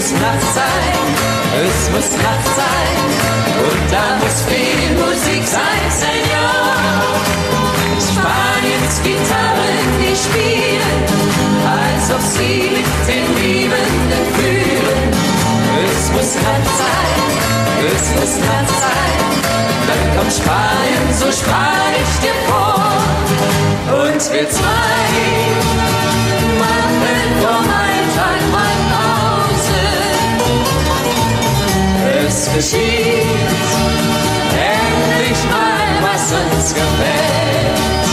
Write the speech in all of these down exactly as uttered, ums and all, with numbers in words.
muss Nacht sein, es muss Nacht sein. Und da muss viel Musik sein, Senor. Spaniens Gitarren, die spielen, als ob sie mit den Liebenden fühlen. Es muss Nacht sein, es muss Nacht sein. Dann kommt Spanien, so sprach ich dir vor. Und wir zwei machen vom Alltag mal Pause. Es geschieht endlich mal, was uns gefällt.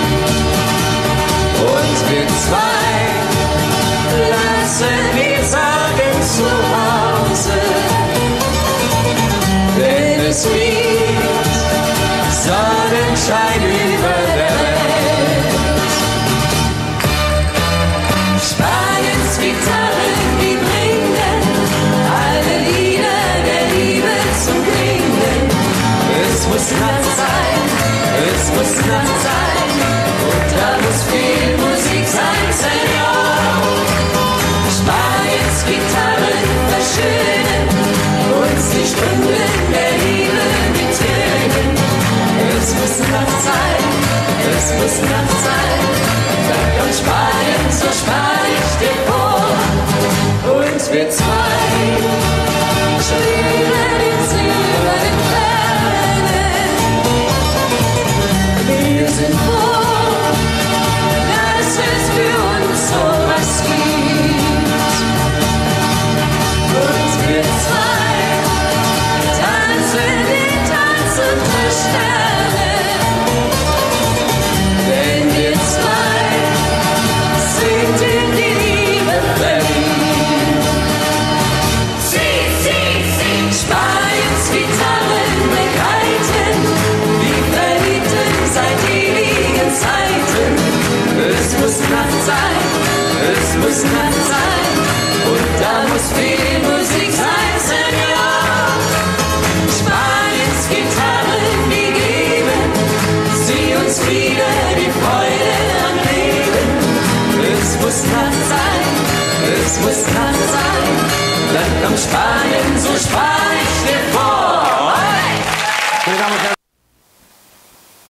Und wir zwei lassen die Sorgen zu Hause. Denn es liegt Sonnenschein über der Welt. Spaniens Gitarren, die bringen alle Lieder der Liebe zum Klingen. Es muss Nacht sein, es muss Nacht sein. Und da muss viel Musik sein, Senor. Spaniens Gitarren verschönen uns die Stunden der Liebe mit Tönen. Es muss Nacht sein, es muss Nacht sein. Dann kommt Spanien, so spar ich dir vor. Und wir zwei schweben in silbernen Fernen. Wir sind froh, dass es für uns so was gibt. Und wir zwei tanzen den Tanz unter Sternen. Denn wir zwei sind in die Liebe verliebt. Sie, sie, sie, Spaniens Gitarren begleiten die Verliebten seit ewigen Zeiten. Es muss Nacht sein, es muss Nacht sein. Und da muss viel Musik sein, Senor. Spaniens Gitarren, die geben sie uns wieder die Freude am Leben. Es muss Nacht sein, es muss Nacht sein. Dann kommt Spanien, so sprach ich dir vor.